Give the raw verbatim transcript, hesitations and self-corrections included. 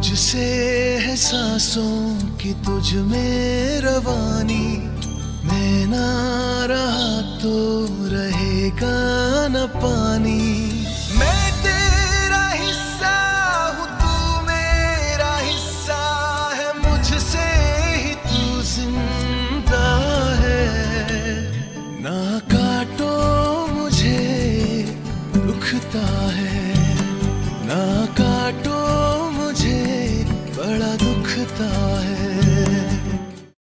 तुझसे है सांसों की तुझ में रवानी, मैं ना रहा तो रहेगा न पानी। मैं तेरा हिस्सा हूँ, तू मेरा हिस्सा है, मुझसे ही तू जिंदा है। ना काटो मुझे दुखता